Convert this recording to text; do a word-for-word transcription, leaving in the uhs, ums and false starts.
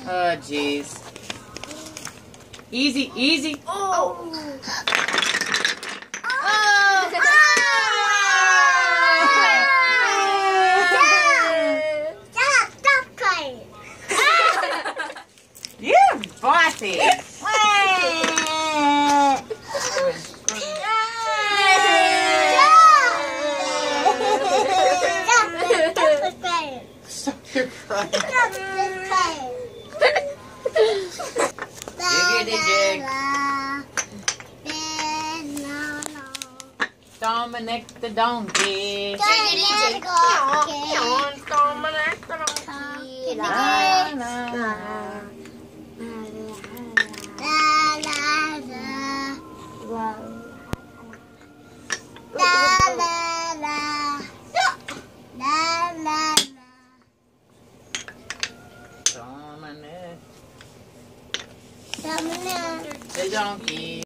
Oh, jeez. Easy, easy. Oh. Oh. You're bossy. Stop your crying. Jiggity jig. Dominic the donkey. Jiggity jig. Dominic the donkey. La, la, la. Dominic Dominic the donkey.